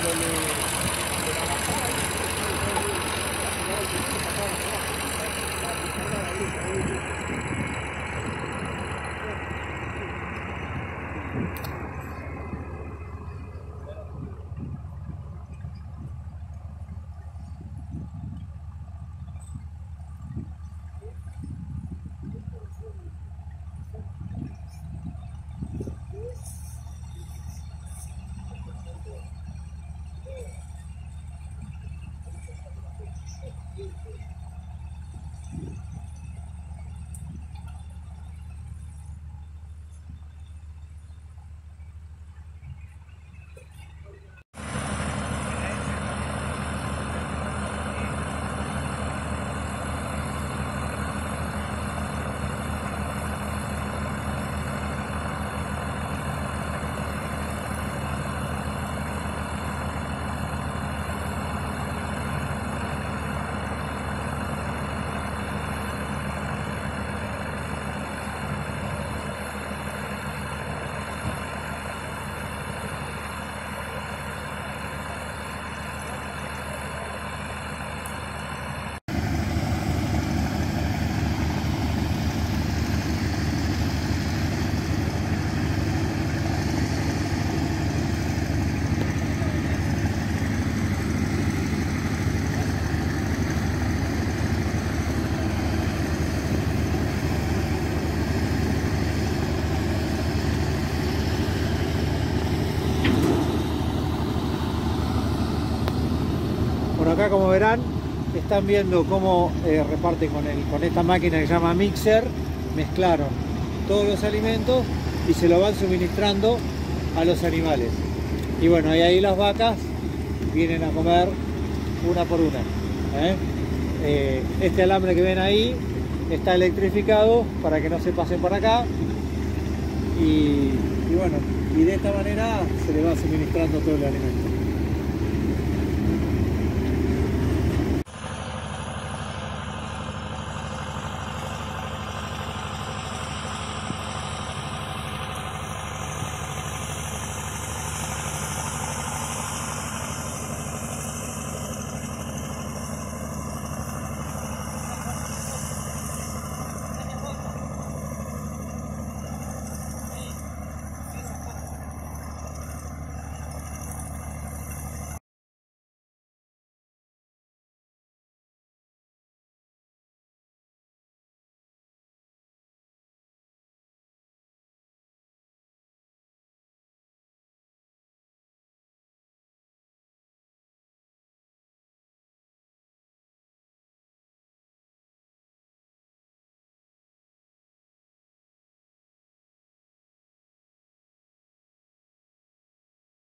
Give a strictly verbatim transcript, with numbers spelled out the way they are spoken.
Por acá, como verán, están viendo cómo eh, reparten con, el, con esta máquina que se llama mixer. Mezclaron todos los alimentos y se lo van suministrando a los animales. Y bueno, y ahí las vacas vienen a comer una por una. ¿eh? Eh, este alambre que ven ahí está electrificado para que no se pasen por acá. Y, y bueno, y de esta manera se le va suministrando todo el alimento.